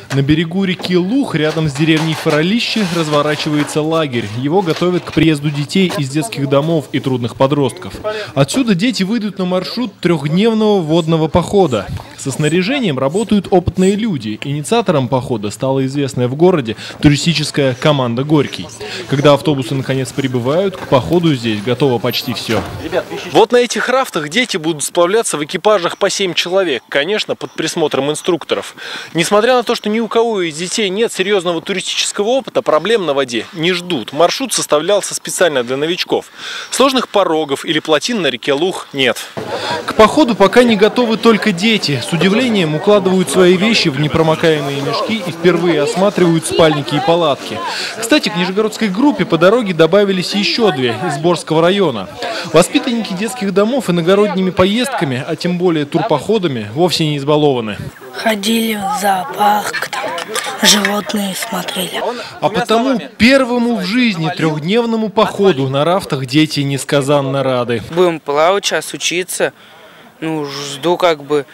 На берегу реки Лух, рядом с деревней Фаралище, разворачивается лагерь. Его готовят к приезду детей из детских домов и трудных подростков. Отсюда дети выйдут на маршрут трехдневного водного похода. Со снаряжением работают опытные люди. Инициатором похода стала известная в городе туристическая команда «Горький». Когда автобусы наконец прибывают, к походу здесь готово почти все. Вот на этих рафтах дети будут сплавляться в экипажах по 7 человек, конечно, под присмотром инструкторов. Несмотря на то, что ни у кого из детей нет серьезного туристического опыта, проблем на воде не ждут. Маршрут составлялся специально для новичков. Сложных порогов или плотин на реке Лух нет. К походу пока не готовы только дети. С удивлением укладывают свои вещи в непромокаемые мешки и впервые осматривают спальники и палатки. Кстати, к нижегородской группе по дороге добавились еще 2 из Борского района. Воспитанники детских домов иногородними поездками, а тем более турпоходами, вовсе не избалованы. Ходили в зоопарк, там, животные смотрели. А потому первому в жизни трехдневному походу на рафтах дети несказанно рады. Будем плавать, сейчас учиться. Ну, жду как бы,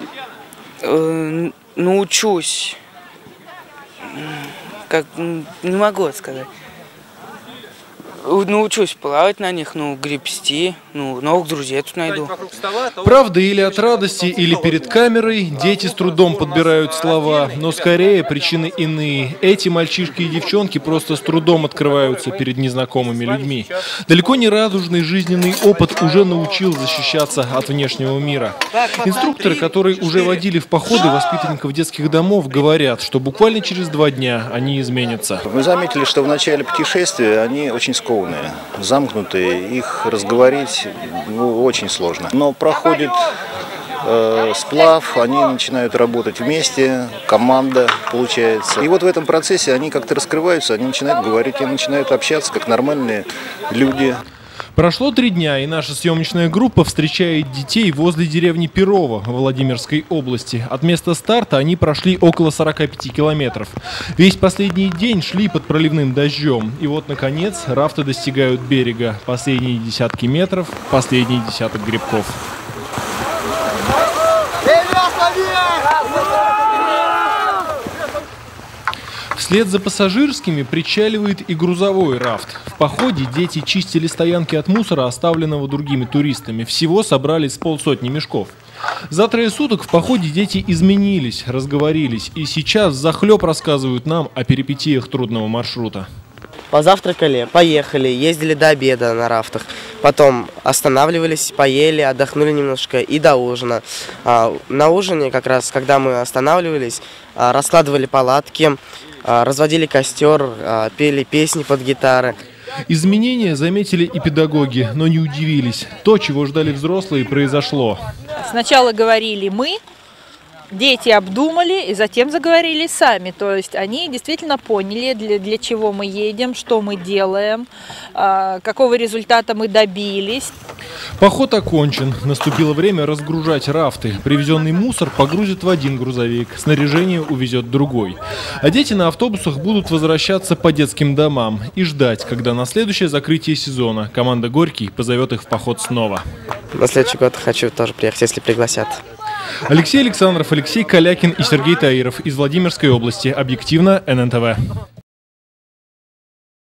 научусь. Как, не могу сказать. Научусь плавать на них, гребсти, новых друзей тут найду. Правда, или от радости, или перед камерой дети с трудом подбирают слова, но скорее причины иные. Эти мальчишки и девчонки просто с трудом открываются перед незнакомыми людьми. Далеко не радужный жизненный опыт уже научил защищаться от внешнего мира. Инструкторы, которые уже водили в походы воспитанников детских домов, говорят, что буквально через 2 дня они изменятся. Мы заметили, что в начале путешествия они очень скованные, замкнутые, их разговорить очень сложно. Но проходит сплав, они начинают работать вместе, команда получается. И вот в этом процессе они как-то раскрываются, они начинают говорить, они начинают общаться как нормальные люди. Прошло 3 дня, и наша съемочная группа встречает детей возле деревни Перово в Владимирской области. От места старта они прошли около 45 километров. Весь последний день шли под проливным дождем. И вот, наконец, рафты достигают берега. Последние десятки метров, последний десяток гребков. Вслед за пассажирскими причаливает и грузовой рафт. В походе дети чистили стоянки от мусора, оставленного другими туристами. Всего собрали с 50 мешков. За 3 суток в походе дети изменились, разговорились и сейчас взахлеб рассказывают нам о перипетиях трудного маршрута. Позавтракали, поехали, ездили до обеда на рафтах, потом останавливались, поели, отдохнули немножко и до ужина. На ужине, как раз, когда мы останавливались, раскладывали палатки, разводили костер, пели песни под гитары. Изменения заметили и педагоги, но не удивились. То, чего ждали взрослые, произошло. Сначала говорили мы, дети обдумали и затем заговорили сами. То есть они действительно поняли, для чего мы едем, что мы делаем, какого результата мы добились. Поход окончен. Наступило время разгружать рафты. Привезенный мусор погрузят в один грузовик, снаряжение увезет другой. А дети на автобусах будут возвращаться по детским домам и ждать, когда на следующее закрытие сезона команда «Горький» позовет их в поход снова. На следующий год хочу тоже приехать, если пригласят. Алексей Александров, Алексей Калякин и Сергей Таиров из Владимирской области. Объективно, ННТВ.